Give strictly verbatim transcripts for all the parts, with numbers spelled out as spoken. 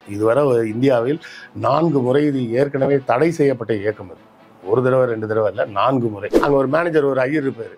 இதுவரை இந்தியாவில் நான்கு முறை இது ஏற்கனவே தடை செய்யப்பட்ட இயக்கம். அது ஒரு தடவை ரெண்டு தடவை இல்லை, நான்கு முறை. அங்கே ஒரு மேனேஜர் ஒரு ஐயர் இருப்பார்.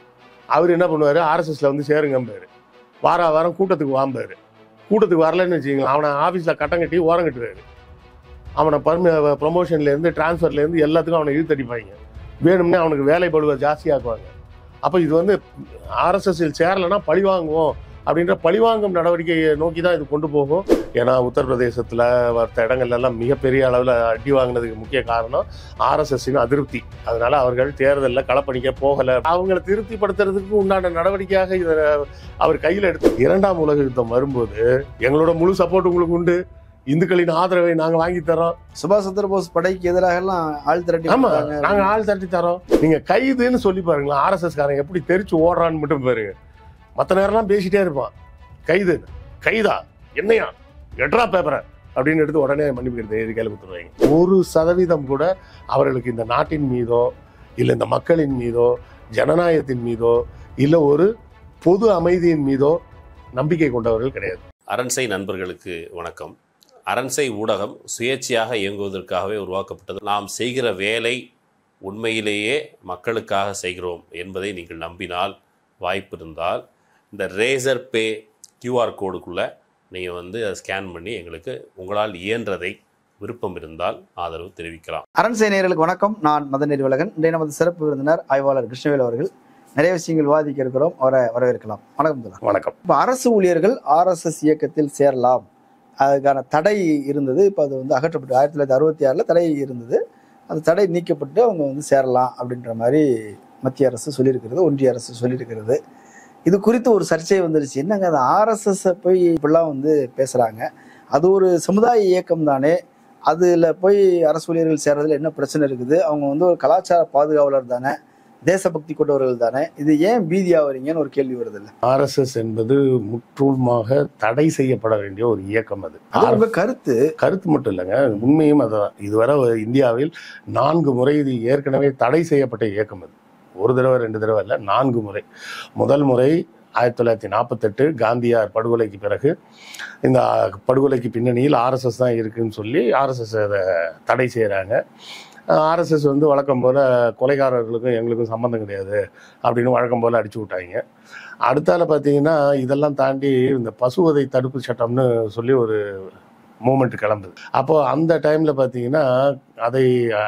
அவர் என்ன பண்ணுவார், ஆர்எஸ்எஸ்ல வந்து சேருங்கம்பாரு. வார வாரம் கூட்டத்துக்கு வாம்பாரு. கூட்டத்துக்கு வரலன்னு வச்சுக்கோங்களேன், அவனை ஆஃபீஸில் கட்டம் கட்டி ஓரம் கட்டுவார். அவனை பர்ம ப்ரொமோஷன்லேருந்து டிரான்ஸ்ஃபர்லேருந்து எல்லாத்துக்கும் அவனை இழுத்தடிப்பாங்க. வேணும்னே அவனுக்கு வேலை பழுவை ஜாஸ்தியாக்குவாங்க. அப்போ இது வந்து ஆர்எஸ்எஸ்ஸில் சேரலைன்னா பழி வாங்குவோம் அப்படின்ற பழிவாங்கும் நடவடிக்கையை நோக்கி தான் இது கொண்டு போகும். ஏன்னா உத்தரப்பிரதேசத்தில் மற்ற இடங்கள்லாம் மிகப்பெரிய அளவில் அடி வாங்கினதுக்கு முக்கிய காரணம் ஆர்எஸ்எஸ்ஸின் அதிருப்தி. அதனால அவர்கள் தேர்தலில் களப்பணிக்க போகலை. அவங்களை திருப்திப்படுத்துறதுக்கு உண்டான நடவடிக்கையாக இதை அவர் கையில் எடுத்து இரண்டாம் உலக யுத்தம் வரும்போது எங்களோட முழு சப்போர்ட் உங்களுக்கு உண்டு, இந்துக்களின் ஆதரவை நாங்க வாங்கி தரோம். சுபாஷ் சந்திர போஸ் படைக்கு எதிராக எல்லாம் ஆள் திரட்டி, ஆமா நாங்க ஆள் திரட்டி தரோம். நீங்க கைதுன்னு சொல்லி பாருங்களா, ஆர்எஸ்எஸ் காரங்க எப்படி தெரிச்சு ஓடுறான்னு மட்டும் பாருங்க. மற்ற நேரம்லாம் பேசிட்டே இருப்பான், கைது கைதா என்னையா எட்ரா பேப்பரை அப்படின்னு எடுத்து உடனே மன்னிப்பு இது கையில் கொடுத்துருவாங்க. ஒரு சதவீதம் கூட அவர்களுக்கு இந்த நாட்டின் மீதோ இல்லை இந்த மக்களின் மீதோ ஜனநாயகத்தின் மீதோ இல்லை ஒரு பொது அமைதியின் மீதோ நம்பிக்கை கொண்டவர்கள் கிடையாது. அரண்சை நண்பர்களுக்கு வணக்கம். அரண்சை ஊடகம் சுயேட்சையாக இயங்குவதற்காகவே உருவாக்கப்பட்டது. நாம் செய்கிற வேலை உண்மையிலேயே மக்களுக்காக செய்கிறோம் என்பதை நீங்கள் நம்பினால், வாய்ப்பு இருந்தால் இந்த ரேசர் பே கியூஆர் கோடுக்குள்ளே நீங்கள் வந்து அதை ஸ்கேன் பண்ணி எங்களுக்கு உங்களால் இயன்றதை விருப்பம் இருந்தால் ஆதரவு தெரிவிக்கலாம். அரண்சை நேயர்களுக்கு வணக்கம். நான் மதன் நெறிவலகன். இன்றைய நமது சிறப்பு விருந்தினர் ஆய்வாளர் கிருஷ்ணவேல் அவர்கள். நிறைய விஷயங்கள் விவாதிக்க இருக்கிறோம், அவரை வரவேற்கலாம். வணக்கம். வணக்கம். இப்போ அரசு ஊழியர்கள் ஆர்எஸ்எஸ் இயக்கத்தில் சேரலாம், அதுக்கான தடை இருந்தது. இப்போ அது வந்து அகற்றப்பட்டு ஆயிரத்தி தொள்ளாயிரத்தி அறுபத்தி ஆறில் தடை இருந்தது. அந்த தடை நீக்கப்பட்டு அவங்க வந்து சேரலாம் அப்படின்ற மாதிரி மத்திய அரசு சொல்லியிருக்கிறது, ஒன்றிய அரசு சொல்லியிருக்கிறது. இது குறித்து ஒரு சர்ச்சை வந்துருச்சு. என்னங்க அந்த ஆர்எஸ்எஸ் போய் இப்படிலாம் வந்து பேசுகிறாங்க, அது ஒரு சமுதாய இயக்கம் தானே, அதில் போய் அரசு ஊழியர்கள் சேர்றதுல என்ன பிரச்சனை இருக்குது, அவங்க வந்து ஒரு கலாச்சார பாதுகாவலர் தானே, தேசபக்தி கொண்டவர்கள் தானே, இது ஏன் பீதியாவீங்கன்னு ஒரு கேள்வி வருது. இல்லை, ஆர்எஸ்எஸ் என்பது முற்றுமாக தடை செய்யப்பட வேண்டிய ஒரு இயக்கம். அது உங்க கருத்து கருத்து மட்டும் இல்லைங்க, உண்மையும் அதுதான். இதுவரை இந்தியாவில் நான்கு முறை இது ஏற்கனவே தடை செய்யப்பட்ட இயக்கம். அது ஒரு தடவை ரெண்டு தடவை இல்லை, நான்கு முறை. முதல் முறை ஆயிரத்தி தொள்ளாயிரத்தி நாற்பத்தெட்டு காந்தியார் படுகொலைக்கு பிறகு இந்த படுகொலைக்கு பின்னணியில் ஆர்எஸ்எஸ் தான் இருக்குன்னு சொல்லி ஆர்எஸ்எஸ் அதை தடை செய்கிறாங்க. ஆர்எஸ்எஸ் வந்து வழக்கம் போல் கொலைகாரர்களுக்கும் எங்களுக்கும் சம்மந்தம் கிடையாது அப்படின்னு வழக்கம் போல் அடிச்சு விட்டாங்க. அடுத்தால பார்த்தீங்கன்னா இதெல்லாம் தாண்டி இந்த பசுவதை தடுப்பு சட்டம்னு சொல்லி ஒரு மூமெண்ட் கிளம்புது. அப்போது அந்த டைமில் பார்த்தீங்கன்னா அதை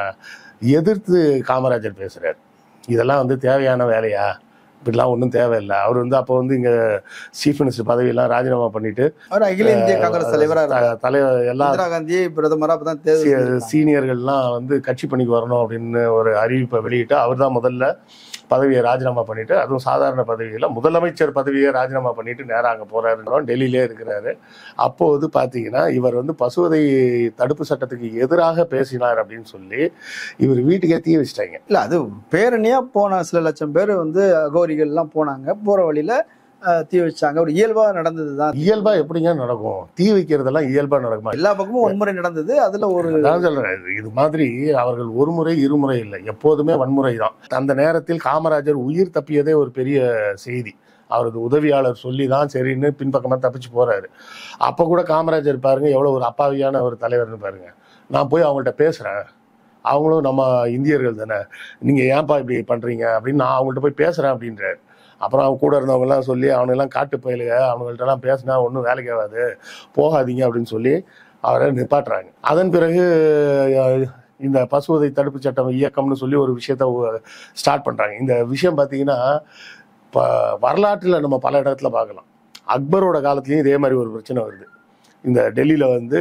எதிர்த்து காமராஜர் பேசுகிறார். இதெல்லாம் வந்து தேவையான வேலையா, இப்படிலாம் ஒன்றும் தேவையில்லை. அவர் வந்து அப்போ வந்து இங்கே சீஃப் மினிஸ்டர் பதவியெல்லாம் ராஜினாமா பண்ணிட்டு அவர் அகில இந்திய காங்கிரஸ் தலைவராக தலைவர் எல்லா காந்தி பிரதமராக சீனியர்கள்லாம் வந்து கட்சி பணிக்கு வரணும் அப்படின்னு ஒரு அறிவிப்பை வெளியிட்டு அவர் தான் முதல்ல பதவியை ராஜினாமா பண்ணிட்டு, அதுவும் சாதாரண பதவியில் முதலமைச்சர் பதவியை ராஜினாமா பண்ணிட்டு நேராக அங்கே போறாரு, டெல்லியிலே இருக்கிறாரு. அப்போது பார்த்தீங்கன்னா இவர் வந்து பசுவதை தடுப்பு சட்டத்துக்கு எதிராக பேசினார் அப்படின்னு சொல்லி இவர் வீட்டுக்கே தீ வச்சிட்டாங்க. இல்லை, அது பேரணியா போன சில லட்சம் பேர் வந்து அகோரிகள்லாம் போனாங்க, போற வழியில தீ வச்சாங்க. ஒரு இயல்பா நடந்ததுதான். இயல்பா எப்படிங்க நடக்கும்? தீ வைக்கிறதெல்லாம் இயல்பா நடக்குமா? எல்லா பக்கமும் வன்முறை நடந்தது. அதுல ஒரு சொல்றேன், இது மாதிரி அவர்கள் ஒரு முறை இருமுறை இல்லை, எப்போதுமே வன்முறை தான். அந்த நேரத்தில் காமராஜர் உயிர் தப்பியதே ஒரு பெரிய செய்தி. அவரது உதவியாளர் சொல்லி தான் சரின்னு பின்பக்கமாக தப்பிச்சு போறாரு. அப்போ கூட காமராஜர் பாருங்க எவ்வளோ ஒரு அப்பாவியான ஒரு தலைவர்னு பாருங்க. நான் போய் அவங்கள்ட்ட பேசுறேன், அவங்களும் நம்ம இந்தியர்கள் தானே, நீங்க ஏன்பா இப்படி பண்றீங்க அப்படின்னு நான் அவங்கள்ட்ட போய் பேசுறேன் அப்படின்றாரு. அப்புறம் அவங்க கூட இருந்தவங்கலாம் சொல்லி அவனுங்கெல்லாம் காட்டு பயிலுக, அவங்கள்ட்டலாம் பேசினா ஒன்றும் வேலைக்கு ஆகாது, போகாதீங்க அப்படின்னு சொல்லி அவரை நிப்பாட்டுறாங்க. அதன் பிறகு இந்த பசுவதை தடுப்பு சட்டம் இயக்கம்னு சொல்லி ஒரு விஷயத்த ஸ்டார்ட் பண்ணுறாங்க. இந்த விஷயம் பார்த்தீங்கன்னா இப்போ வரலாற்றில் நம்ம பல இடத்துல பார்க்கலாம். அக்பரோட காலத்துலேயும் இதே மாதிரி ஒரு பிரச்சனை வருது. இந்த டெல்லியில் வந்து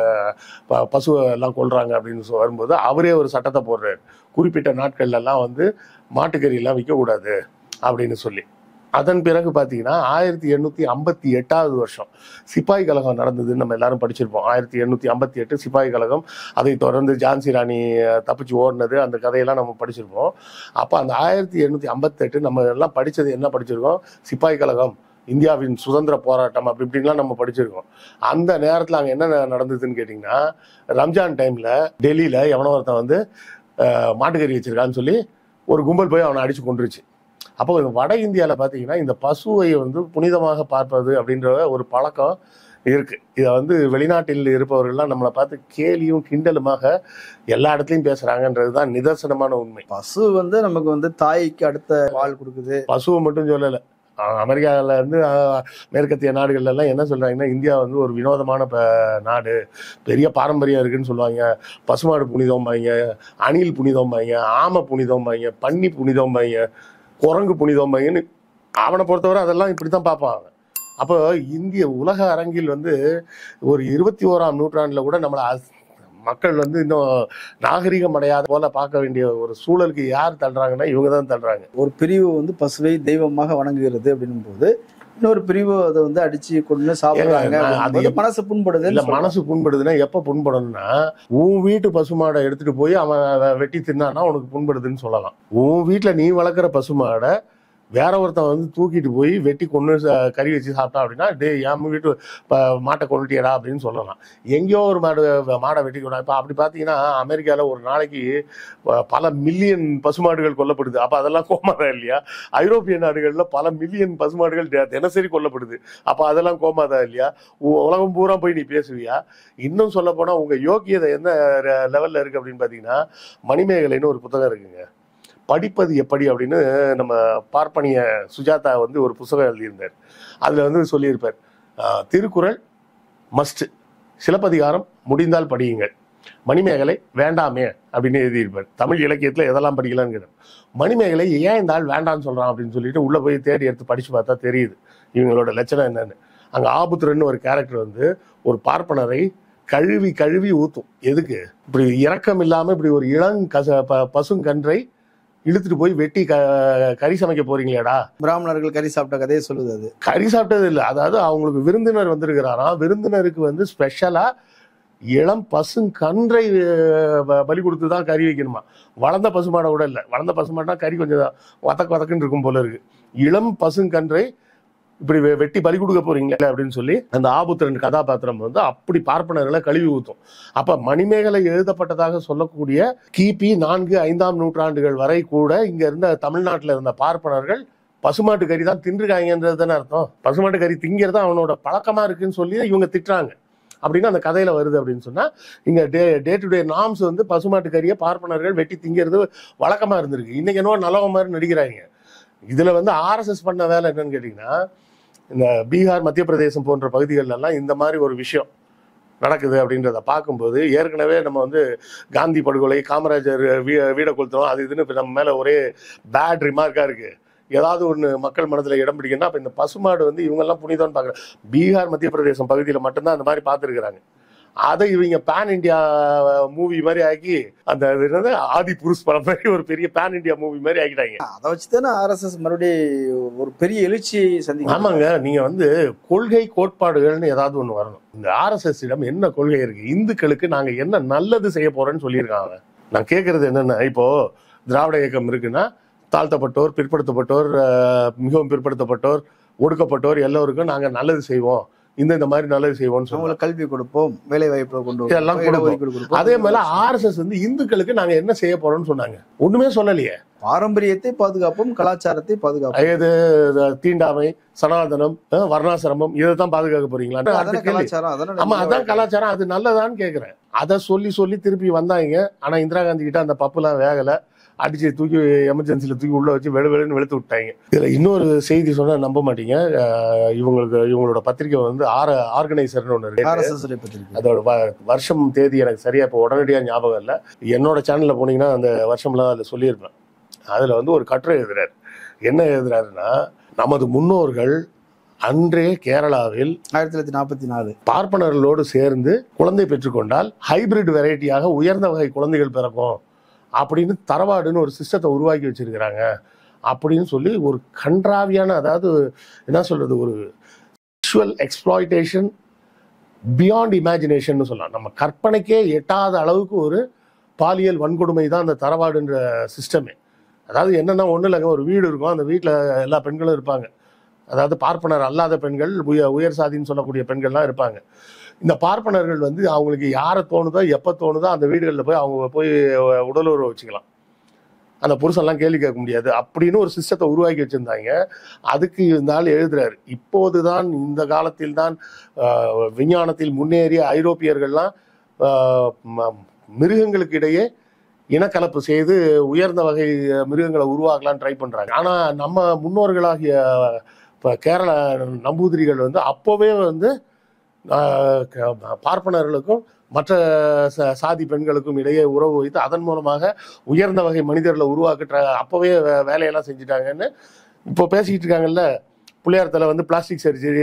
ப பசுவை எல்லாம் கொள்றாங்க அப்படின்னு வரும்போது அவரே ஒரு சட்டத்தை போடுறாரு, குறிப்பிட்ட நாட்கள்லாம் வந்து மாட்டுக்கறியெல்லாம் விற்கக்கூடாது அப்படின்னு சொல்லி. அதன் பிறகு பார்த்தீங்கன்னா ஆயிரத்தி எண்ணூற்றி ஐம்பத்தி எட்டாவது வருஷம் சிப்பாய் கழகம் நடந்ததுன்னு நம்ம எல்லாரும் படிச்சிருப்போம். ஆயிரத்தி எண்ணூற்றி ஐம்பத்தி எட்டு சிப்பாய் கழகம், அதை தொடர்ந்து ஜான்சி ராணி தப்பிச்சு ஓடினது, அந்த கதையெல்லாம் நம்ம படிச்சிருப்போம். அப்போ அந்த ஆயிரத்தி எண்ணூற்றி ஐம்பத்தெட்டு நம்ம எல்லாம் படித்தது என்ன படிச்சிருக்கோம்? சிப்பாய் கழகம், இந்தியாவின் சுதந்திர போராட்டம், அப்படி இப்படின்லாம் நம்ம படிச்சிருக்கோம். அந்த நேரத்தில் அங்கே என்ன நடந்ததுன்னு கேட்டிங்கன்னா, ரம்ஜான் டைமில் டெல்லியில் எவனோ ஒருத்தன் வந்து மாட்டுக்கறி வச்சிருக்கான்னு சொல்லி ஒரு கும்பல் போய் அவனை அடித்து கொண்டுருச்சு. அப்போ வட இந்தியாவில் பார்த்தீங்கன்னா இந்த பசுவை வந்து புனிதமாக பார்ப்பது அப்படின்ற ஒரு பழக்கம் இருக்கு. இதை வந்து வெளிநாட்டில் இருப்பவர்கள்லாம் நம்மளை பார்த்து கேலியும் கிண்டலுமாக எல்லா இடத்துலையும் பேசுறாங்கன்றது தான் நிதர்சனமான உண்மை. பசு வந்து நமக்கு வந்து தாய்க்கு அடுத்த பால் கொடுக்குது. பசுவை மட்டும் சொல்லலை, அமெரிக்காவில் இருந்து மேற்கத்திய நாடுகள்ல எல்லாம் என்ன சொல்றாங்கன்னா, இந்தியா வந்து ஒரு வினோதமான ப நாடு, பெரிய பாரம்பரியம் இருக்குன்னு சொல்லுவாங்க. பசுமாடு புனிதம்பாங்க, அணில் புனிதம்பாங்க, ஆமை புனிதம்பாங்க, பன்னி புனிதம்பாங்க, குரங்கு புனிதம்பாங்கன்னு அவனை பொறுத்தவரை அதெல்லாம் இப்படி தான் பார்ப்பான். அப்போ இந்திய உலக அரங்கில் வந்து ஒரு இருபத்தி ஓராம் நூற்றாண்டுல கூட நம்மளை மக்கள் வந்து இன்னும் நாகரிகம் அடையாத போல பார்க்க வேண்டிய ஒரு சூழலுக்கு யார் தள்ளுறாங்கன்னா இவங்க தான் தள்ளுறாங்க. ஒரு பிரிவு வந்து பசுவை தெய்வமாக வணங்குகிறது அப்படின்னும் போது இன்னொரு பிரிவு அதை வந்து அடிச்சு கொண்டு சாப்பிடுறாங்க. அது மனசு புண்படுது. இல்ல, மனசு புண்படுதுன்னா எப்ப புண்படணும்னா, உன் வீட்டு பசுமாடை எடுத்துட்டு போய் அவன் வெட்டி தின்னானா உனக்கு புண்படுதுன்னு சொல்லலாம். உன் வீட்டுல நீ வளர்க்குற பசுமாடை வேற ஒருத்தன் வந்து தூக்கிட்டு போய் வெட்டி கொண்டு கறி வச்சு சாப்பிட்டா அப்படின்னா, டே என் வீட்டு மாட்டை கொண்டுட்டியடா அப்படின்னு சொல்லலாம். எங்கேயோ ஒரு மாடு மாடை வெட்டி கொண்டா. இப்போ அப்படி பார்த்தீங்கன்னா அமெரிக்காவில் ஒரு நாளைக்கு பல மில்லியன் பசுமாடுகள் கொல்லப்படுது. அப்போ அதெல்லாம் கோமாதா இல்லையா? ஐரோப்பிய நாடுகளில் பல மில்லியன் பசுமாடுகள் தினசரி கொல்லப்படுது. அப்போ அதெல்லாம் கோமாதா இல்லையா? உலகம் பூரா போய் நீ பேசுவியா? இன்னும் சொல்ல போனால் உங்கள் யோக்கியதை எந்த லெவலில் இருக்குது அப்படின்னு பார்த்தீங்கன்னா, மணிமேகலைன்னு ஒரு புத்தகம் இருக்குங்க, படிப்பது எப்படி அப்படின்னு நம்ம பார்ப்பனிய சுஜாதா வந்து ஒரு புத்தகம் எழுதியிருந்தார். அதில் வந்து சொல்லியிருப்பார், திருக்குறள் மஸ்ட், சிலப்பதிகாரம் முடிந்தால் படியுங்கள், மணிமேகலை வேண்டாமே அப்படின்னு எழுதியிருப்பார். தமிழ் இலக்கியத்தில் எதெல்லாம் படிக்கலான்னு கேட்டார். மணிமேகலை ஏன் இந்த ஆள் வேண்டான்னு சொல்கிறான் அப்படின்னு சொல்லிட்டு உள்ளே போய் தேடி எடுத்து படித்து பார்த்தா தெரியுது இவங்களோட லட்சணம் என்னன்னு. அங்கே ஆபுத்திரன்னு ஒரு கேரக்டர் வந்து ஒரு பார்ப்பனரை கழுவி கழுவி ஊற்றும். எதுக்கு? இப்படி இரக்கம் இல்லாமல் இப்படி ஒரு இளங் கச ப பசுங்கன்றை இழுத்துட்டு போய் வெட்டி க கறி சமைக்க போறீங்களேடா. பிராமணர்கள் கறி சாப்பிட்ட கதையை சொல்லுது. அது கறி சாப்பிட்டது இல்லை, அதாவது அவங்களுக்கு விருந்தினர் வந்திருக்கிறாராம். விருந்தினருக்கு வந்து ஸ்பெஷலா இளம் பசுங்கன்றை பலி கொடுத்து தான் கறி வைக்கணுமா. வளர்ந்த பசுமாடை கூட இல்லை. வளர்ந்த பசுமாடா கறி கொஞ்சம் வதக்கு வதக்குன்னு இருக்கும் போல இருக்கு. இளம் பசுங்கன்றை இப்படி வெட்டி பலி கொடுக்க போறீங்களே அப்படின்னு சொல்லி அந்த ஆபுத்திரன் கதாபாத்திரம் வந்து அப்படி பார்ப்பனர்களை கழுவி ஊத்தும். அப்ப மணிமேகலை எழுதப்பட்டதாக சொல்லக்கூடிய கிபி நான்கு ஐந்தாம் நூற்றாண்டுகள் வரை கூட இங்க இருந்த தமிழ்நாட்டில் இருந்த பார்ப்பனர்கள் பசுமாட்டு கறி தான் தின்றுக்காங்கன்றது தானே அர்த்தம். பசுமாட்டு கறி திங்கிறது அவனோட பழக்கமா இருக்குன்னு சொல்லி இவங்க திட்டுறாங்க அப்படின்னு அந்த கதையில வருது. அப்படின்னு சொன்னா இங்க டே டே டு டே நார்ம்ஸ் வந்து பசுமாட்டு கறியை பார்ப்பனர்கள் வெட்டி திங்கிறது வழக்கமா இருந்திருக்கு. இன்னைக்கு என்னவோ நல்லவ மாதிரி நடிக்கிறாங்க. இதுல வந்து ஆர்எஸ்எஸ் பண்ண வேலை என்னன்னு கேட்டீங்கன்னா, இந்த பீகார் மத்திய பிரதேசம் போன்ற பகுதிகளெல்லாம் இந்த மாதிரி ஒரு விஷயம் நடக்குது அப்படின்றத பார்க்கும்போது, ஏற்கனவே நம்ம வந்து காந்தி படுகொலை, காமராஜர் வீ வீட கொளுத்தணும் அது இதுன்னு நம்ம மேலே ஒரே பேட் ரிமார்க்காக இருக்குது. ஏதாவது ஒன்று மக்கள் மனதில் இடம் பிடிக்கணும்னா அப்போ இந்த பசுமாடு வந்து இவங்கெல்லாம் புனிதம்னு பார்க்குறாங்க. பீகார் மத்திய பிரதேசம் பகுதியில் மட்டும்தான் அந்த மாதிரி பார்த்துருக்குறாங்க. அதை இவங்க பேன் இண்டியா மூவி மாதிரி ஆக்கி அந்த ஆதி புருஷ் படம் மாதிரி ஒரு பெரிய பேன் இண்டியா மூவி மாதிரி ஆக்கிட்டாங்க. அதை வச்சு தானே ஆர்எஸ்எஸ் மறுபடியும் ஒரு பெரிய எழுச்சி சந்திக்கும். ஆமாங்க, நீங்க வந்து கொள்கை கோட்பாடுகள்னு ஏதாவது ஒண்ணு வரணும். இந்த ஆர்எஸ்எஸ் இடம் என்ன கொள்கை இருக்கு? இந்துக்களுக்கு நாங்க என்ன நல்லது செய்ய போறோம்னு சொல்லியிருக்காங்க. நான் கேட்கறது என்னன்னா, இப்போ திராவிட இயக்கம் இருக்குன்னா தாழ்த்தப்பட்டோர், பிற்படுத்தப்பட்டோர், மிகவும் பிற்படுத்தப்பட்டோர், ஒடுக்கப்பட்டோர் எல்லோருக்கும் நாங்க நல்லது செய்வோம், இந்த இந்த மாதிரி நல்லது செய்வோம்னு சொல்லுவோம். கல்வி கொடுப்போம், வேலை வாய்ப்பு கொண்டு எல்லாம் கொடுப்போம். அதே மாதிரி ஆர்எஸ்எஸ் வந்து இந்துக்களுக்கு நாங்க என்ன செய்ய போறோம்னு சொன்னாங்க. ஒண்ணுமே சொல்லலையே. பாரம்பரியத்தை பாதுகாப்போம், கலாச்சாரத்தை பாதுகாப்போம். இது தீண்டாமை, சனாதனம், வர்ணாசிரமம் இதைத்தான் பாதுகாக்க போறீங்களா? ஆமா, அதான் கலாச்சாரம். அது நல்லதான்னு கேக்குறேன். அதை சொல்லி சொல்லி திருப்பி வந்தாங்க. ஆனா இந்திரா காந்தி கிட்ட அந்த பப்புலாம் வேகல. அடிச்சு தூக்கி எமர்ஜென்சில தூக்கி உள்ள வச்சு வெளு வெளுன்னு வெளுத்து விட்டாங்க. இதுல இன்னொரு செய்தி சொன்னா நம்ப மாட்டீங்க. இவங்களுக்கு இவங்களோட பத்திரிகை வந்து ஆர் ஆர்கனைசர்னு ஒண்ணு இருக்கு. அதோட வருஷம் தேதி எனக்கு சரியா இப்போ உடனடியா ஞாபகம் இல்லை. என்னோட சேனல்ல போனீங்கன்னா அந்த வருஷம்லாம் அதில் சொல்லியிருப்பேன். அதுல வந்து ஒரு கட்டுரை எழுதுறாரு. என்ன எழுதுறாருன்னா, நமது முன்னோர்கள் அன்றே கேரளாவில் ஆயிரத்தி தொள்ளாயிரத்தி நாற்பத்தி நாலு பார்ப்பனர்களோடு சேர்ந்து குழந்தை பெற்றுக்கொண்டால் ஹைபிரிட் வெரைட்டியாக உயர்ந்த வகை குழந்தைகள் பிறக்கும் அப்படின்னு தரவாடுன்னு ஒரு சிஸ்டத்தை உருவாக்கி வச்சிருக்கிறாங்க அப்படின்னு சொல்லி ஒரு கன்றாவியான, அதாவது என்ன சொல்றது, ஒரு விஷுவல் எக்ஸ்ப்ளாய்டேஷன் பியாண்ட் இமேஜினேஷன் சொல்லலாம். நம்ம கற்பனைக்கே எட்டாத அளவுக்கு ஒரு பாலியல் வன்கொடுமை தான் அந்த தரவாடுன்ற சிஸ்டமே. அதாவது என்னன்னா, ஒன்றும் இல்லைங்க, ஒரு வீடு இருக்கும், அந்த வீட்டில் எல்லா பெண்களும் இருப்பாங்க. அதாவது பார்ப்பனர் அல்லாத பெண்கள், உயர் உயர் சாதின்னு சொல்லக்கூடிய பெண்கள்லாம் இருப்பாங்க. இந்த பார்ப்பனர்கள் வந்து அவங்களுக்கு யாரை தோணுதோ எப்போ தோணுதோ அந்த வீடுகளில் போய் அவங்க போய் உடலுறவு வச்சுக்கலாம். அந்த புருஷன்லாம் கேள்வி கேட்க முடியாது அப்படின்னு ஒரு சிஸ்டத்தை உருவாக்கி வச்சிருந்தாங்க. அதுக்கு இந்த ஆள் எழுதுறாரு, இப்போதுதான் இந்த காலத்தில் தான் விஞ்ஞானத்தில் முன்னேறிய ஐரோப்பியர்கள்லாம் மிருகங்களுக்கு இடையே இனக்கலப்பு செய்து உயர்ந்த வகை மிருகங்களை உருவாக்கலான்னு ட்ரை பண்றாங்க. ஆனா நம்ம முன்னோர்களாகிய இப்போ கேரள நம்பூதிரிகள் வந்து அப்போவே வந்து பார்ப்பனர்களுக்கும் மற்ற சாதி பெண்களுக்கும் இடையே உறவு வைத்து அதன் மூலமாக உயர்ந்த வகை மனிதர்களை உருவாக்க அப்போவே வேலையெல்லாம் செஞ்சுட்டாங்கன்னு இப்போ பேசிக்கிட்டு இருக்காங்கல்ல. பிள்ளையாரத்தில் வந்து பிளாஸ்டிக் சர்ஜரி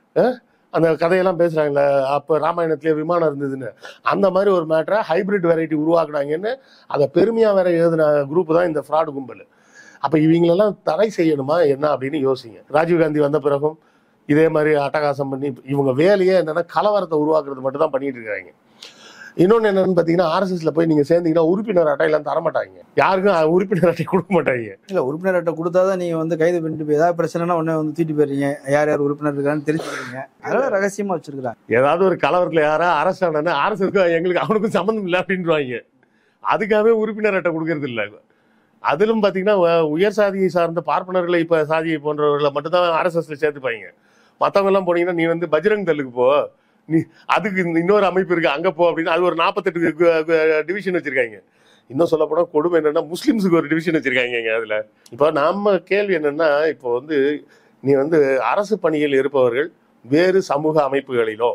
அந்த கதையெல்லாம் பேசுகிறாங்களே, அப்போ ராமாயணத்துலேயே விமானம் இருந்ததுன்னு, அந்த மாதிரி ஒரு மேட்டரை ஹைபிரிட் வெரைட்டி உருவாக்குனாங்கன்னு அதை பெருமையாக வேற எழுதின குரூப் தான் இந்த ஃப்ராடு கும்பல். அப்போ இவங்களெல்லாம் தடை செய்யணுமா என்ன அப்படின்னு யோசிங்க. ராஜீவ்காந்தி வந்த பிறகும் இதே மாதிரி அட்டகாசம் பண்ணி இவங்க வேலையே என்னன்னா கலவரத்தை உருவாக்குறது மட்டும் தான் பண்ணிட்டு இருக்காங்க. இன்னொன்று என்னன்னு பார்த்தீங்கன்னா, ஆர்எஸ்எஸ்ல போய் நீங்கள் சேர்ந்தீங்கன்னா உறுப்பினர் அட்டையெல்லாம் தரமாட்டாங்க, யாருக்கும் உறுப்பினர் அட்டை கொடுக்க மாட்டாங்க. இல்லை, உறுப்பினர் அட்டை கொடுத்தாதான் நீங்கள் வந்து கைது பண்ணிட்டு போய் ஏதாவது பிரச்சனைனா உடனே வந்து தூக்கிட்டு போயிடுறீங்க, யார் யார் உறுப்பினர் இருக்கான்னு தெரிஞ்சுக்கிறீங்க. அதெல்லாம் ரகசியமாக வச்சிருக்கிறாங்க. ஏதாவது ஒரு கலவரத்தில் யாரா அரசு ஆனா ஆர்எஸ்எஸ்க்கு எங்களுக்கு அவனுக்கும் சம்மந்தம் இல்லை அப்படின்றாங்க. அதுக்காகவே உறுப்பினர் அட்டை கொடுக்கறது இல்லை. அதிலும் பார்த்தீங்கன்னா உயர் சாதியை சார்ந்த பார்ப்பனர்களை இப்போ சாதியை போன்றவர்களை மட்டும்தான் ஆர்எஸ்எஸ்ல சேர்த்துப்பாங்க. மற்றவங்க எல்லாம் போனீங்கன்னா நீ வந்து பஜ்ரங் தள்ளுக்கு போ, நீ அதுக்கு இன்னொரு அமைப்பு இருக்கு அங்க போ அப்படின்னு அது ஒரு நாற்பத்தெட்டு டிவிஷன் வச்சிருக்காங்க. இன்னும் சொல்ல போனா கொடுமை என்னன்னா முஸ்லிம்ஸுக்கு ஒரு டிவிஷன் வச்சிருக்காங்க அதுல. இப்போ நம்ம கேள்வி என்னன்னா, இப்போ வந்து நீ வந்து அரசு பணியில் இருப்பவர்கள் வேறு சமூக அமைப்புகளிலோ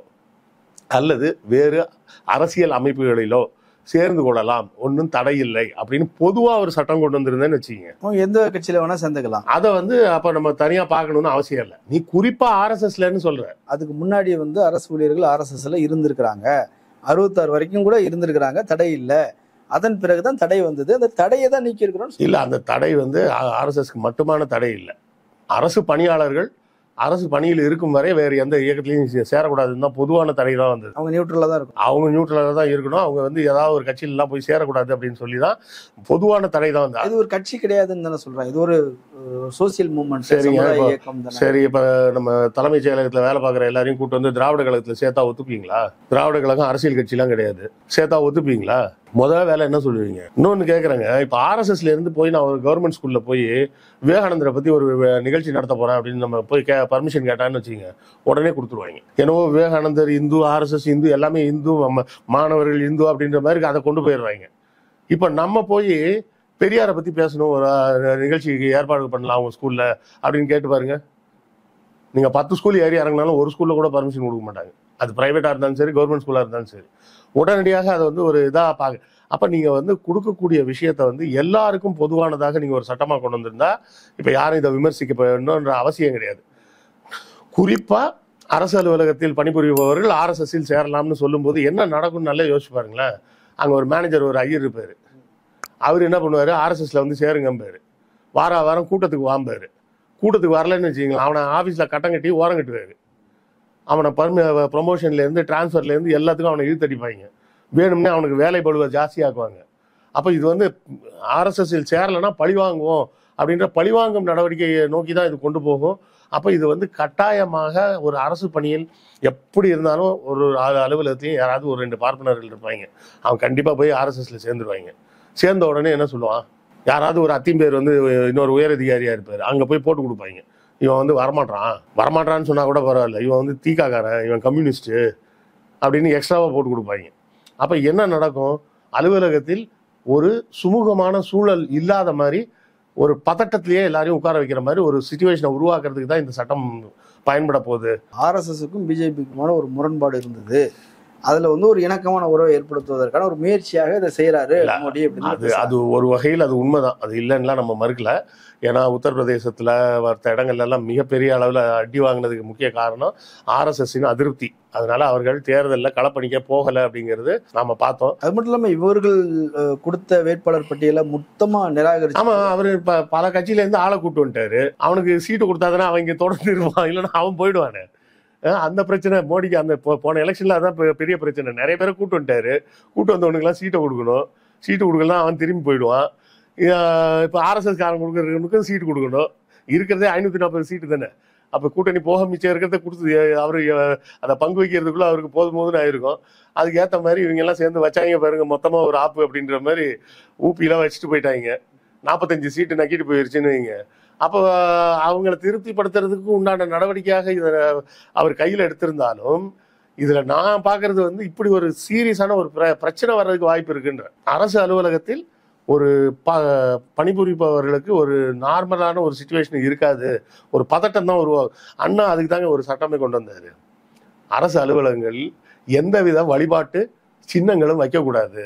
அல்லது வேறு அரசியல் அமைப்புகளிலோ சேர்ந்து கொள்ளலாம், ஒன்றும் தடை இல்லை அப்படின்னு பொதுவா ஒரு சட்டம் கொண்டு வந்திருந்தேன்னு வச்சுக்கோங்க. எந்த கட்சியில வேணா சேர்ந்துக்கலாம். அதை வந்து அப்ப நம்ம தனியா பார்க்கணும்னு அவசியம் இல்லை. நீ குறிப்பா ஆர்எஸ்எஸ்லன்னு சொல்ற. அதுக்கு முன்னாடி வந்து அரசு ஊழியர்கள் ஆர்எஸ்எஸ்ல இருந்திருக்கிறாங்க, அறுபத்தாறு வரைக்கும் கூட இருந்திருக்கிறாங்க, தடை இல்லை. அதன் பிறகுதான் தடை வந்தது. அந்த தடையை தான் நீக்கி இருக்கிறோம். இல்ல, அந்த தடை வந்து ஆர்எஸ்எஸ்க்கு மட்டுமான தடை இல்லை. அரசு பணியாளர்கள் அரசு பணியில் இருக்கும் வரை வேறு எந்த இயக்கத்திலையும் சேரக்கூடாதுன்னு தான் பொதுவான தடை தான் வந்தது. அவங்க நியூட்ரலா தான் இருக்கும். அவங்க நியூட்ரலாக தான் இருக்கணும். அவங்க வந்து ஏதாவது ஒரு கட்சியிலாம் போய் சேரக்கூடாது அப்படின்னு சொல்லி தான் பொதுவான தடை தான் வந்து. இது ஒரு கட்சி கிடையாதுன்னு தானே சொல்றேன், இது ஒரு சோசியல் மூவ்மெண்ட். சரிங்க, சரி, இப்போ நம்ம தலைமைச் செயலகத்தில் வேலை பார்க்குற எல்லாரையும் கூட்டு வந்து திராவிட கழகத்தில் சேர்த்தா ஒத்துப்பீங்களா? திராவிட கழகம் அரசியல் கட்சிலாம் கிடையாது, சேர்த்தா ஒத்துப்பீங்களா? முதல் வேலை என்ன சொல்லுவீங்க? இன்னொன்று கேட்குறேங்க, இப்போ ஆர்எஸ்எஸ்ல இருந்து போய் நான் ஒரு கவர்மெண்ட் ஸ்கூல்ல போய் விவேகானந்தரை பத்தி ஒரு நிகழ்ச்சி நடத்த போறேன் அப்படின்னு நம்ம போய் கே பர்மிஷன் கேட்டான்னு வச்சுங்க, உடனே கொடுத்துருவாங்க. ஏன்னோ விவேகானந்தர் இந்து, ஆர்எஸ்எஸ் இந்து, எல்லாமே இந்து, மாணவர்கள் இந்து அப்படின்ற மாதிரி அதை கொண்டு போயிடுறாங்க. இப்போ நம்ம போய் பெரியாரை பத்தி பேசணும், ஒரு நிகழ்ச்சிக்கு ஏற்பாடு பண்ணலாம் அவங்க ஸ்கூல்ல அப்படின்னு கேட்டு பாருங்க. நீங்க பத்து ஸ்கூல் ஏறி இறங்கினாலும் ஒரு ஸ்கூல்ல கூட பர்மிஷன் கொடுக்க மாட்டாங்க. அது பிரைவேட்டா இருந்தாலும் சரி, கவர்மெண்ட் ஸ்கூலா இருந்தாலும் சரி, உடனடியாக அதை வந்து ஒரு இதா பாக்க. அப்ப நீங்க வந்து கொடுக்கக்கூடிய விஷயத்த வந்து எல்லாருக்கும் பொதுவானதாக நீங்க ஒரு சட்டமா கொண்டு வந்திருந்தா இப்ப யாரும் இதை விமர்சிக்கணும்ன்ற அவசியம் கிடையாது. குறிப்பா அரசு அலுவலகத்தில் பணிபுரிபவர்கள் ஆர்எஸ்எஸ்ஸில் சேரலாம்னு சொல்லும் போது என்ன நடக்கும்னு நல்லா யோசிச்சு பாருங்களேன். அங்க ஒரு மேனேஜர், ஒரு ஐயர் இருப்பாரு. அவர் என்ன பண்ணுவாரு, ஆர்எஸ்எஸ்ல வந்து சேருங்கம்பாரு, வார வாரம் கூட்டத்துக்கு வாம்பாரு. கூட்டத்துக்கு வரலன்னு வச்சுக்கீங்களா, அவனை ஆஃபீஸில் கட்டம் கட்டி ஓரம் கட்டுவாரு. அவனை பர்மி ப்ரொமோஷன்லேருந்து டிரான்ஸ்ஃபர்லேருந்து எல்லாத்துக்கும் அவனை இழுத்தடிப்பாங்க. வேணும்னே அவனுக்கு வேலை பழுவை ஜாஸ்தியாக்குவாங்க. அப்போ இது வந்து ஆர்எஸ்எஸ்ஸில் சேரலைன்னா பழிவாங்குவோம் அப்படின்ற பழிவாங்கும் நடவடிக்கையை நோக்கி தான் இது கொண்டு போகும். அப்போ இது வந்து கட்டாயமாக ஒரு அரசு பணியில் எப்படி இருந்தாலும் ஒரு அலுவலகத்தையும் யாராவது ஒரு ரெண்டு பார்ப்பனர்கள் இருப்பாங்க. அவன் கண்டிப்பாக போய் ஆர்எஸ்எஸ்ல சேர்ந்துருவாங்க. சேர்ந்த உடனே என்ன சொல்லுவான், யாராவது ஒரு அத்திம்பேர் வந்து இன்னொரு உயரதிகாரியா இருப்பார், அங்கே போய் போட்டு கொடுப்பாங்க. இவன் வந்து வரமாட்டான் வரமாட்டான்னு சொன்னா கூட பரவாயில்ல, இவன் வந்து தீக்காக்காரன், இவன் கம்யூனிஸ்ட்டு அப்படின்னு எக்ஸ்ட்ராவாக போட்டு கொடுப்பாங்க. அப்போ என்ன நடக்கும், அலுவலகத்தில் ஒரு சுமூகமான சூழல் இல்லாத மாதிரி ஒரு பதட்டத்திலேயே எல்லாரையும் உட்கார வைக்கிற மாதிரி ஒரு சிச்சுவேஷனை உருவாக்குறதுக்கு தான் இந்த சட்டம் பயன்பட போகுது. ஆர்எஸ்எஸ்க்கும் பிஜேபிக்குமான ஒரு முரண்பாடு இருந்தது, அதுல வந்து ஒரு இணக்கமான உறவை ஏற்படுத்துவதற்கான ஒரு முயற்சியாக இதை செய்யறாரு மோடி. அது அது ஒரு வகையில் அது உண்மைதான், அது இல்லைன்னா நம்ம மறுக்கல. ஏன்னா உத்தரப்பிரதேசத்துல மற்ற இடங்கள்ல எல்லாம் மிகப்பெரிய அளவில் அடி வாங்கினதுக்கு முக்கிய காரணம் ஆர்எஸ்எஸ்ஸின் அதிருப்தி. அதனால அவர்கள் தேர்தலில் களப்பணிக்க போகலை அப்படிங்கிறது நாம பார்த்தோம். அது மட்டும் இல்லாம இவர்கள் கொடுத்த வேட்பாளர் பட்டியலை மொத்தமா நிராகரிச்சு. ஆமா, அவரு பல கட்சியில இருந்து ஆளை கூட்டு வந்துட்டாரு. அவனுக்கு சீட்டு கொடுத்தாதானே அவன் இங்க தொடர்ந்து இருப்பான், இல்லைன்னா அவன் போயிடுவானே. அந்த பிரச்சனை மோடிக்கு அந்த போன எலெக்ஷன்ல அதான் பெரிய பிரச்சனை. நிறைய பேரை கூட்டு வந்துட்டாரு. கூட்டு வந்தவனுக்குலாம் சீட்டை கொடுக்கணும், சீட்டு கொடுக்கலாம் அவன் திரும்பி போயிடுவான். இப்போ ஆர்எஸ்எஸ் காரன் கொடுக்கறவனுக்கும் சீட்டு கொடுக்கணும். இருக்கிறதே ஐநூத்தி நாற்பது சீட்டு தானே. அப்போ கூட்டணி போக மிச்சம் இருக்கிறத கொடுத்து அவரு அதை பங்கு வைக்கிறதுக்குள்ள அவருக்கு போதும் போதுன்னு ஆயிருக்கும். அதுக்கு ஏற்ற மாதிரி இவங்க எல்லாம் சேர்ந்து வச்சாங்க பாருங்க, மொத்தமா ஒரு ஆப்பு அப்படின்ற மாதிரி ஊப்பிலாம் வச்சுட்டு போயிட்டாங்க. நாற்பத்தஞ்சு சீட்டு நக்கிட்டு போயிருச்சுன்னு வைங்க. அப்போ அவங்கள திருப்திப்படுத்துறதுக்கு உண்டான நடவடிக்கையாக இதை அவர் கையில் எடுத்திருந்தாலும் இதுல நான் பார்க்கறது வந்து இப்படி ஒரு சீரியஸான ஒரு பிர பிரச்சனை வர்றதுக்கு வாய்ப்பு இருக்குன்ற. அரசு அலுவலகத்தில் ஒரு ப பணிபுரிப்பவர்களுக்கு ஒரு நார்மலான ஒரு சுச்சுவேஷன் இருக்காது, ஒரு பதட்டம் தான் உருவாகும். அண்ணா அதுக்கு தாங்க ஒரு சட்டமே கொண்டு வந்தாரு. அரசு அலுவலகங்கள் எந்தவித வழிபாட்டு சின்னங்களும் வைக்கக்கூடாது.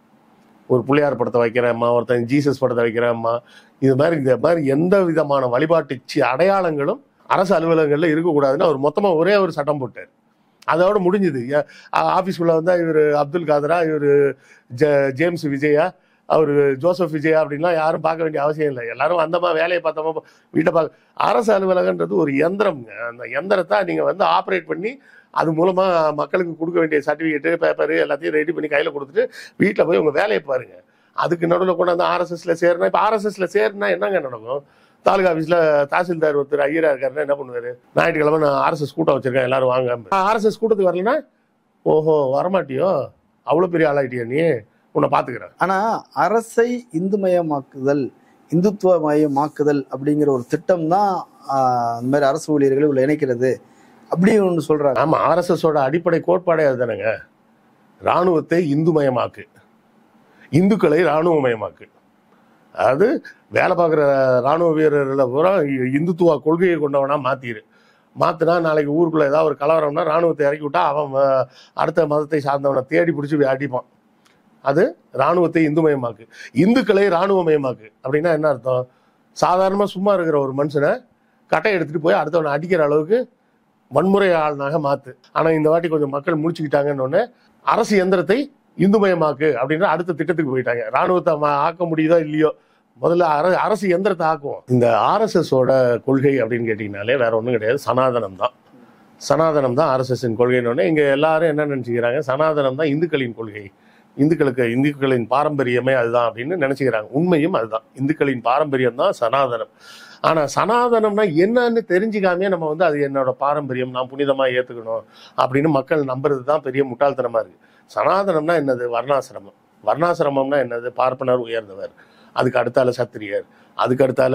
ஒரு பிள்ளையார் படத்தை வைக்கிறேம்மா, ஒருத்தன் ஜீசஸ் படத்தை வைக்கிறேம்மா, இது மாதிரி இந்த மாதிரி எந்த விதமான வழிபாட்டு சி அடையாளங்களும் அரசு அலுவலகங்களில் இருக்கக்கூடாதுன்னு அவர் மொத்தமாக ஒரே ஒரு சட்டம் போட்டார். அதோட முடிஞ்சுது. ஆஃபீஸ்குள்ளே வந்தால் இவர் அப்துல் காதரா, இவர் ஜ ஜேம்ஸ் விஜயா, அவர் ஜோசப் விஜயா அப்படின்லாம் யாரும் பார்க்க வேண்டிய அவசியம் இல்லை. எல்லாரும் வந்தமா வேலையை பார்த்தோமா வீட்டை பார்க்க. அரசு அலுவலகன்றது ஒரு யந்திரம்ங்க. அந்த யந்திரத்தை நீங்கள் வந்து ஆப்ரேட் பண்ணி அது மூலமாக மக்களுக்கு கொடுக்க வேண்டிய சர்டிஃபிகேட்டு பேப்பரு எல்லாத்தையும் ரெடி பண்ணி கையில் கொடுத்துட்டு வீட்டில் போய் உங்கள் வேலையை பாருங்கள். அதுக்கு நடுவில் கொண்டு வந்து ஆர்எஸ்எஸ்ல சேரணும். இப்போ ஆர்எஸ்எஸ்ல சேருனா என்னங்க நடக்கும்? தாலுகா ஆஃபீஸில் தாசில்தார் ஒருத்தர் ஐயரா இருக்காருன்னா என்ன பண்ணுவார்? ஞாயிற்றுக்கிழமை நான் ஆர்எஸ்எஸ் கூட்டம் வச்சிருக்கேன் எல்லாரும் வாங்க. ஆர்எஸ்எஸ் கூட்டத்துக்கு வரலன்னா ஓஹோ வரமாட்டியோ, அவ்வளோ பெரிய ஆளாயிட்டியா நீ, உன்னை பார்த்துக்கிறேன். ஆனால் அரசை இந்துமயமாக்குதல், இந்துத்துவமயமாக்குதல் அப்படிங்கிற ஒரு திட்டம் தான் அந்த மாதிரி அரசு ஊழியர்களை உள்ள இணைக்கிறது அப்படின்னு ஒன்று சொல்கிறாங்க. ஆமாம், ஆர்எஸ்எஸோட அடிப்படை கோட்பாடே அதுதானேங்க. இராணுவத்தை இந்துமயமாக்கு, இந்துக்களை இராணுவமயமாக்கு. அதாவது வேலை பார்க்குற இராணுவ வீரர்களை பூரா இந்துத்துவ கொள்கையை கொண்டவனா மாற்றிடு. மாற்றினா நாளைக்கு ஊருக்குள்ளே ஏதாவது ஒரு கலவரம்னா இராணுவத்தை இறக்கி விட்டா அவன் அடுத்த மதத்தை சார்ந்தவனை தேடி பிடிச்சி அடிப்பான். அது இராணுவத்தை இந்துமயமாக்கு. இந்துக்களை இராணுவமயமாக்கு அப்படின்னா என்ன அர்த்தம்? சாதாரணமாக சும்மா இருக்கிற ஒரு மனுஷனை கட்டை எடுத்துகிட்டு போய் அடுத்தவனை அடிக்கிற அளவுக்கு வன்முறை ஆளுனாக மாற்று. ஆனால் இந்த வாட்டி கொஞ்சம் மக்கள் முடிச்சுக்கிட்டாங்கன்னு ஒன்று அரசு எந்திரத்தை இந்துமயமாக்கு அப்படின்ற அடுத்த திட்டத்துக்கு போயிட்டாங்க. இராணுவத்தை ஆக்க முடியுதோ இல்லையோ, முதல்ல அர அரசு எந்திரத்தை ஆக்குவோம். இந்த ஆர்எஸ்எஸோட கொள்கை அப்படின்னு கேட்டிங்கனாலே வேற ஒன்றும் கிடையாது, சனாதனம் தான். சனாதனம் தான் ஆர்எஸ்எஸ்ஸின் கொள்கைன்னு இங்கே எல்லாரும் என்ன நினச்சிக்கிறாங்க? சனாதனம் தான் இந்துக்களின் கொள்கை, இந்துக்களுக்கு இந்துக்களின் பாரம்பரியமே அதுதான் அப்படின்னு நினச்சிக்கிறாங்க. உண்மையும் அதுதான், இந்துக்களின் பாரம்பரியம் தான் சனாதனம். ஆனால் சனாதனம்னா என்னன்னு தெரிஞ்சுக்காமே நம்ம வந்து அது என்னோட பாரம்பரியம், நான் புனிதமாக ஏற்றுக்கணும் அப்படின்னு மக்கள் நம்புறது தான் பெரிய முட்டாள்தனமாக இருக்குது. சனாதனம்னா என்னது? வர்ணாசிரமம். வர்ணாசிரமம்னா என்னது? பார்ப்பனர் உயர்ந்தவர், அதுக்கு அடுத்தால சத்திரியர், அதுக்கு அடுத்தால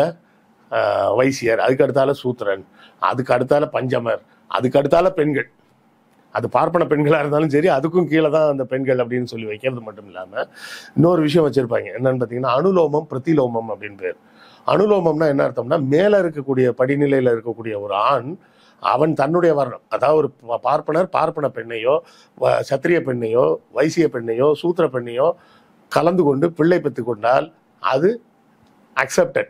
வைசியர், அதுக்கு அடுத்தால சூத்திரன், அதுக்கு அடுத்தால பஞ்சமர், அதுக்கு அடுத்தால பெண்கள். அது பார்ப்பன பெண்களாக இருந்தாலும் சரி, அதுக்கும் கீழே தான் அந்த பெண்கள் அப்படின்னு சொல்லி வைக்கிறது மட்டும் இல்லாமல் இன்னொரு விஷயம் வச்சுருப்பாங்க. என்னன்னு பார்த்தீங்கன்னா அனுலோமம் பிரதிலோமம் அப்படின்னு பேர். அனுலோமம்னா என்ன அர்த்தம்னா, மேலே இருக்கக்கூடிய படிநிலையில் இருக்கக்கூடிய ஒரு ஆண் அவன் தன்னுடைய வர்ணம், அதாவது ஒரு பார்ப்பனர் பார்ப்பன பெண்ணையோ சத்திரிய பெண்ணையோ வைசிய பெண்ணையோ சூத்திர பெண்ணையோ கலந்து கொண்டு பிள்ளை பெற்று கொண்டால் அது அக்செப்டட்,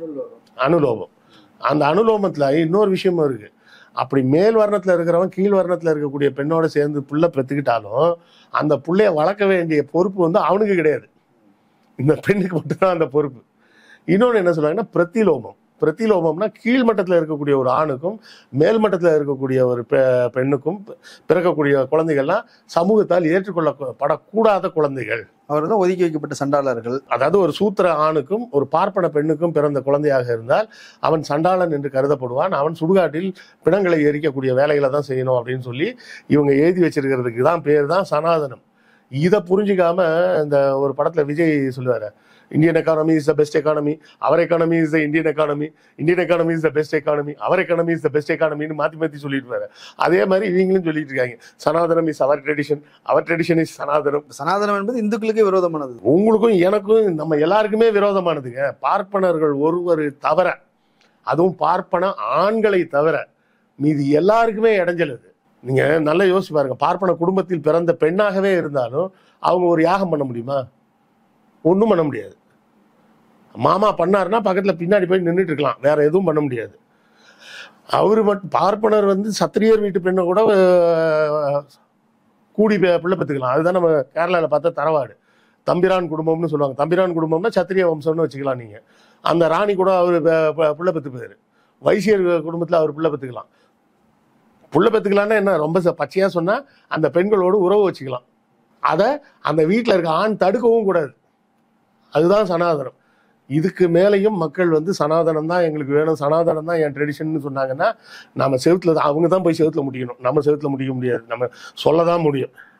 அனுலோமம். அந்த அனுலோமத்தில் இன்னொரு விஷயமும் இருக்குது. அப்படி மேல் வர்ணத்தில் இருக்கிறவன் கீழ் வர்ணத்தில் இருக்கக்கூடிய பெண்ணோட சேர்ந்து பிள்ளை பெற்றுக்கிட்டாலும் அந்த பிள்ளைய வளர்க்க வேண்டிய பொறுப்பு வந்து அவனுக்கு கிடையாது, இந்த பெண்ணுக்கு மட்டும்தான் அந்த பொறுப்பு. இன்னொன்று என்ன சொல்லுவாங்கன்னா பிரதிலோமம். பிரதிலோமம்னா கீழ்மட்டத்தில் இருக்கக்கூடிய ஒரு ஆணுக்கும் மேல் மட்டத்தில் இருக்கக்கூடிய ஒரு பெ பெண்ணுக்கும் பிறக்கக்கூடிய குழந்தைகள்லாம் சமூகத்தால் ஏற்றுக்கொள்ளப்படக்கூடாத குழந்தைகள். அவர் தான் ஒதுக்கி வைக்கப்பட்ட சண்டாளர்கள். அதாவது ஒரு சூத்திர ஆணுக்கும் ஒரு பார்ப்பன பெண்ணுக்கும் பிறந்த குழந்தையாக இருந்தால் அவன் சண்டாளன் என்று கருதப்படுவான். அவன் சுடுகாட்டில் பிணங்களை எரிக்கக்கூடிய வேலைகளை தான் செய்யணும் அப்படின்னு சொல்லி இவங்க எழுதி வச்சிருக்கிறதுக்கு தான் பேர் தான் சனாதனம். இதை புரிஞ்சுக்காம இந்த ஒரு படத்துல விஜய் சொல்லுவாரு, Indian economy is the best economy, our economy is the Indian economy, Indian economy is the best economy, our economy is the best எக்கானமின்னு மாற்றி மாற்றி சொல்லிட்டு இருப்பாரு. அதே மாதிரி இவங்களும் சொல்லிட்டு இருக்காங்க, சனாதனம் is our tradition, our tradition is சனாதனம். சனாதனம் என்பது இந்துக்களுக்கே விரோதமானது, உங்களுக்கும் எனக்கும் நம்ம எல்லாருக்குமே விரோதமானதுங்க. பார்ப்பனர்கள் ஒருவர் தவிர, அதுவும் பார்ப்பன ஆண்களை தவிர மீதி எல்லாருக்குமே இடைஞ்சலுது. நீங்க நல்லா யோசிச்சு பாருங்க, பார்ப்பன குடும்பத்தில் பிறந்த பெண்ணாகவே இருந்தாலும் அவங்க ஒரு யாகம் பண்ண முடியுமா? ஒன்றும் பண்ண முடியாது. மாமா பண்ணாருன்னா பக்கத்துல பின்னாடி போய் நின்றுட்டு இருக்கலாம், வேற எதுவும் பண்ண முடியாது. அவரு மட்டும் பார்ப்பனர் வந்து சத்திரியர் வீட்டு பெண்ணை கூட கூடி பிள்ளை பெற்றுக்கலாம். அதுதான் நம்ம கேரளாவில் பார்த்தா தரவாடு தம்பிரான் குடும்பம்னு சொல்லுவாங்க. தம்பிரான் குடும்பம்னா சத்திரிய வம்சம்னு வச்சுக்கலாம். நீங்க அந்த ராணி கூட அவர் பிள்ளை பெற்று போயிரு. வைசியர் குடும்பத்தில் அவர் பிள்ளை பெற்றுக்கலாம். புள்ள பெற்றுக்கலான்னா என்ன, ரொம்ப பச்சையா சொன்னா அந்த பெண்களோடு உறவு வச்சுக்கலாம். அதை அந்த வீட்டில் இருக்க ஆண் தடுக்கவும் கூடாது. அதுதான் சனாதனம். இதுக்கு மேலேயும் மக்கள் வந்து சனாதனம் தான் எங்களுக்கு வேணும், சனாதனம் தான் என் ட்ரெடிஷன் சொன்னாங்கன்னா நம்ம செவுத்துல அவங்க தான் போய் செவுத்துல முடியணும், நம்ம செவுத்துல முடிய முடியாது. நம்ம சொல்ல தான் முடியும்.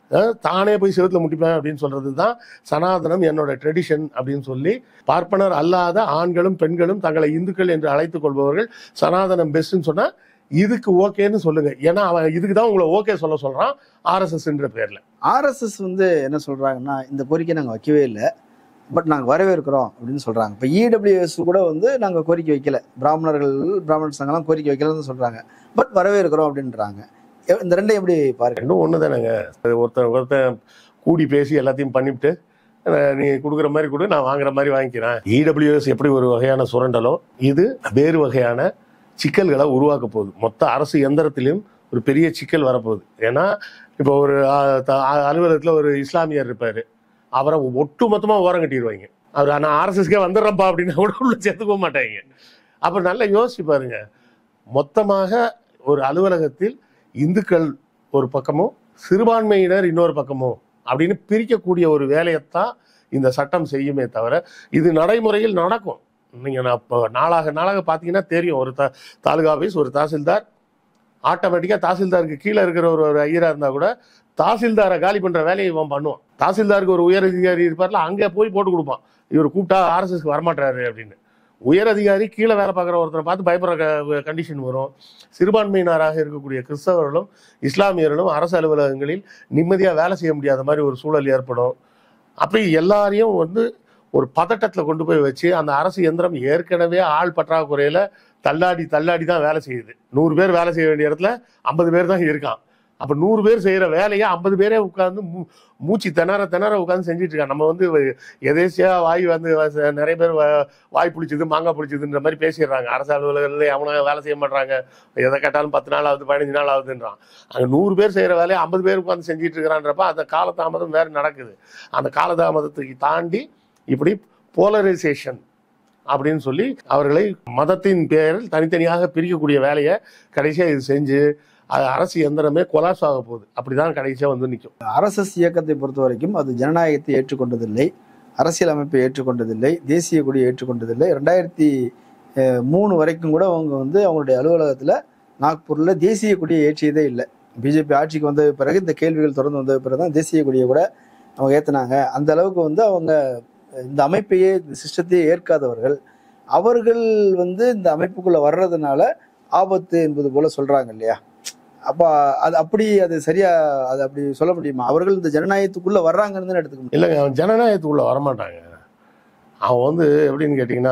அஹ் தானே போய் செவுத்துல முட்டிப்பேன் அப்படின்னு சொல்றது தான் சனாதனம், என்னோட ட்ரெடிஷன் அப்படின்னு சொல்லி பார்ப்பனர் அல்லாத ஆண்களும் பெண்களும் தங்களை இந்துக்கள் என்று அழைத்துக் கொள்பவர்கள் சனாதனம் பெஸ்ட்ன்னு சொன்னா இதுக்கு ஓகேன்னு சொல்லுங்க. ஏன்னா அவன் இதுக்கு தான் உங்களை ஓகே சொல்ல சொல்றான் ஆர்எஸ்எஸ்ன்ற பேர்ல. ஆர்எஸ்எஸ் வந்து என்ன சொல்றாங்கன்னா, இந்த கோரிக்கை நாங்கள் வைக்கவே இல்லை, பட் நாங்கள் வரவேற்கிறோம் அப்படின்னு சொல்றாங்க. இப்போ இடபிள்யூஎஸ் கூட வந்து நாங்கள் கோரிக்கை வைக்கல, பிராமணர்கள் பிராமணர் சங்கம்லாம் கோரிக்கை வைக்கலன்னு சொல்றாங்க, பட் வரவேற்கிறோம் அப்படின்றாங்க. இந்த ரெண்டையும் எப்படி பாருங்க? ரெண்டும் ஒன்று தானேங்க. ஒருத்தன் ஒருத்தன் கூடி பேசி எல்லாத்தையும் பண்ணிவிட்டு நீ கொடுக்குற மாதிரி கொடு, நான் வாங்குற மாதிரி வாங்கிக்கிறேன். இடபிள்யூஎஸ் எப்படி ஒரு வகையான சுரண்டலோ இது வேறு வகையான சிக்கல்களை உருவாக்க போகுது. மொத்த அரசு எந்திரத்திலையும் ஒரு பெரிய சிக்கல் வரப்போகுது. ஏன்னா இப்போ ஒரு அலுவலகத்தில் ஒரு இஸ்லாமியர் இருப்பார், அவரை ஒட்டு மொத்தமாக ஓரம் கட்டிடுவாங்க. அவர் நான் ஆர்எஸ்எஸ்கே வந்துடுறப்பா அப்படின்னா கூட உள்ள சேர்த்துக்க மாட்டாங்க. அப்போ நல்லா யோசிச்சு பாருங்க, மொத்தமாக ஒரு அலுவலகத்தில் இந்துக்கள் ஒரு பக்கமும் சிறுபான்மையினர் இன்னொரு பக்கமும் அப்படின்னு பிரிக்கக்கூடிய ஒரு வேலையைத்தான் இந்த சட்டம் செய்யுமே தவிர இது நடைமுறையில் நடக்கும். நீங்கள் நான் இப்போ நாளாக நாளாக பார்த்தீங்கன்னா தெரியும், ஒரு த தாலுகா ஆஃபீஸ் ஒரு தாசில்தார் ஆட்டோமேட்டிக்காக தாசில்தாருக்கு கீழே இருக்கிற ஒரு ஒரு ஐயராக இருந்தால் கூட தாசில்தாரை காலி பண்ணுற வேலையை இவன் பண்ணுவான். தாசில்தாருக்கு ஒரு உயர் அதிகாரி இருப்பார்ல, அங்கே போய் போட்டு கொடுப்பான், இவர் கூப்பிட்டா ஆர்எஸ்எஸ்க்கு வரமாட்டாரு அப்படின்னு. உயர் அதிகாரி கீழே வேலை பார்க்குற ஒருத்தரை பார்த்து பயப்படுற கண்டிஷன் வரும். சிறுபான்மையினராக இருக்கக்கூடிய கிறிஸ்தவர்களும் இஸ்லாமியர்களும் அரசு அலுவலகங்களில் நிம்மதியாக வேலை செய்ய முடியாத மாதிரி ஒரு சூழல் ஏற்படும். அப்படி எல்லாரையும் வந்து ஒரு பதட்டத்தில் கொண்டு போய் வச்சு அந்த அரசு எந்திரம் ஏற்கனவே ஆள் பற்றாக்குறையில் தள்ளாடி தள்ளாடி தான் வேலை செய்யுது. நூறு பேர் வேலை செய்ய வேண்டிய இடத்துல ஐம்பது பேர் தான் இருக்கான். அப்போ நூறு பேர் செய்கிற வேலையை ஐம்பது பேரே உட்காந்து மூ மூச்சு திணற திணற உட்காந்து செஞ்சுட்டு இருக்காங்க. நம்ம வந்து எதேச்சியாக வாய் வந்து நிறைய பேர் வாய் பிடிச்சிது மாங்காய் பிடிச்சிதுன்ற மாதிரி பேசிடுறாங்க. அரசு அலுவலகத்தில் அவனை வேலை செய்ய மாட்டாங்க, எதை கேட்டாலும் பத்து நாள் ஆகுது பதினஞ்சு நாள் ஆகுதுன்றான். அங்கே நூறு பேர் செய்கிற வேலையை ஐம்பது பேர் உட்காந்து செஞ்சுட்டு இருக்கிறான்றப்ப அந்த காலதாமதம் வேறு நடக்குது. அந்த காலதாமதத்துக்கு தாண்டி இப்படி போலரைசேஷன் அப்படின்னு சொல்லி அவர்களை மதத்தின் பேரில் தனித்தனியாக பிரிக்கக்கூடிய வேலையை கடைசியாக இது செஞ்சு அது அரசு எந்திரமே கொலாப்ஸ் ஆக போகுது. அப்படிதான் கடைசியாக வந்து நிற்கும். ஆர்எஸ்எஸ் இயக்கத்தை பொறுத்த வரைக்கும் அது ஜனநாயகத்தை ஏற்றுக்கொண்டதில்லை, அரசியல் அமைப்பை ஏற்றுக்கொண்டதில்லை, தேசிய கொடியை ஏற்றுக்கொண்டதில்லை. ரெண்டாயிரத்தி மூணு வரைக்கும் கூட அவங்க வந்து அவங்களுடைய அலுவலகத்தில் நாக்பூரில் தேசிய கொடியை ஏற்றியதே இல்லை. பிஜேபி ஆட்சிக்கு வந்த பிறகு இந்த கேள்விகள் தொடர்ந்து வந்த பிறகு தான் தேசிய கொடியை கூட அவங்க ஏற்றினாங்க. அந்த அளவுக்கு வந்து அவங்க இந்த அமைப்பையே இந்த சிஸ்டத்தையே ஏற்காதவர்கள். அவர்கள் வந்து இந்த அமைப்புக்குள்ள வர்றதுனால ஆபத்து என்பது போல சொல்றாங்க இல்லையா? அப்ப அது அப்படி அது சரியா அது அப்படி சொல்ல முடியுமா? அவர்கள் இந்த ஜனநாயகத்துக்குள்ள வர்றாங்கன்னு தான் எடுத்துக்க முடியும். இல்லைங்க, அவன் ஜனநாயகத்துக்குள்ள வரமாட்டாங்க. அவன் வந்து எப்படின்னு கேட்டிங்கன்னா,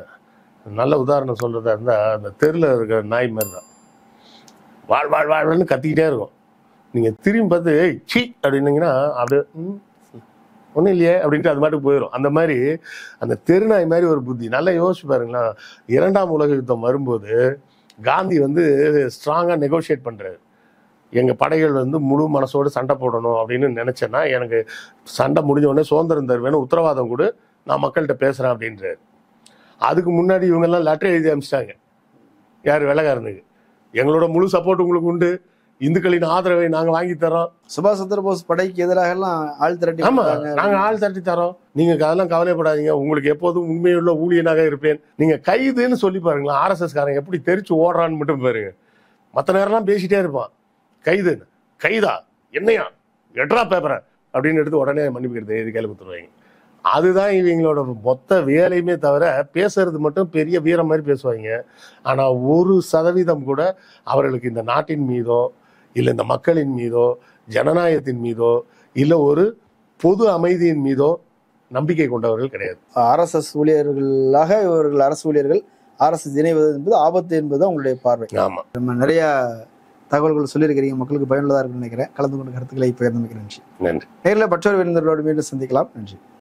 நல்ல உதாரணம் சொல்றதா இருந்தா அந்த தெருவில் இருக்கிற நாய் மாதிரி தான், வாழ் வாழ் வாழ்ன்னு கத்திக்கிட்டே இருக்கும். நீங்க திரும்பி பார்த்து சி அப்படின்னீங்கன்னா அப்படியே ஒன்றும் இல்லையே அப்படின்ட்டு அது மாட்டுக்கு போயிடும். அந்த மாதிரி அந்த தெருநாய் மாதிரி ஒரு புத்தி. நல்லா யோசிச்சு பாருங்களா, இரண்டாம் உலக யுத்தம் வரும்போது காந்தி வந்து ஸ்ட்ராங்காக நெகோஷியேட் பண்ணுறாரு. எங்கள் படைகள் வந்து முழு மனசோடு சண்டை போடணும் அப்படின்னு நினச்சேன்னா எனக்கு சண்டை முடிஞ்ச உடனே சுதந்திரம் தருவேன்னு உத்தரவாதம் கொடு, நான் மக்கள்கிட்ட பேசுகிறேன் அப்படின்றாரு. அதுக்கு முன்னாடி இவங்கெல்லாம் லெட்டர் எழுதி அனுப்பிச்சிட்டாங்க. யார்? வெள்ளைக்காரனுக்கு. எங்களோட முழு சப்போர்ட் உங்களுக்கு உண்டு, இந்துக்களின் ஆதரவை நாங்கள் வாங்கி தரோம். சுபாஷ் சந்திர போஸ் படைக்கு எதிராக எல்லாம் ஆள் திரட்டி, ஆமா நாங்கள் ஆள் திரட்டி தரோம், நீங்க அதெல்லாம் கவலைப்படாதீங்க, உங்களுக்கு எப்போதும் உண்மையுள்ள ஊழியனாக இருப்பேன். நீங்க கைதுன்னு சொல்லி பாருங்களா, ஆர்எஸ்எஸ் காரன் எப்படி தெரிச்சு ஓடுறான்னு மட்டும் பாருங்க. மற்ற நேரம்லாம் பேசிட்டே இருப்பான், கைதுன்னு. கைதா என்னையா எட்ரா பேப்பரை அப்படின்னு எடுத்து உடனே மன்னிப்புக்கிறது எது கையில் கொடுத்துருவாங்க. அதுதான் இவங்களோட மொத்த வேலையுமே தவிர பேசுறது மட்டும் பெரிய வீரம் மாதிரி பேசுவாங்க. ஆனா ஒரு சதவீதம் கூட அவர்களுக்கு இந்த நாட்டின் மீதோ இல்லை இந்த மக்களின் மீதோ ஜனநாயகத்தின் மீதோ இல்லை ஒரு பொது அமைதியின் மீதோ நம்பிக்கை கொண்டவர்கள் கிடையாது. ஆர்எஸ்எஸ் ஊழியர்களாக இவர்கள் அரசு ஊழியர்கள் ஆர்எஸ்எஸ் இணைவது என்பது ஆபத்து என்பது உங்களுடைய பார்வை. ஆமா, நம்ம நிறைய தகவல்கள் சொல்லியிருக்கிறீங்க, மக்களுக்கு பயனுள்ளதாக இருக்குன்னு நினைக்கிறேன். கலந்து கொண்ட கருத்துக்களை பகிர்ந்து நன்றி. நன்றி. நேரில் மற்றொரு விருந்தினரோடு மீண்டும் சந்திக்கலாம். நன்றி.